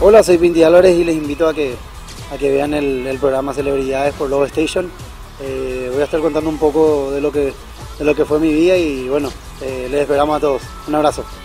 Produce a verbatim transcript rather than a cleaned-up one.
Hola, soy Pinti Álvarez y les invito a que, a que vean el, el programa Celebridades por Love Station. Eh, voy a estar contando un poco de lo que, de lo que fue mi vida y bueno, eh, les esperamos a todos. Un abrazo.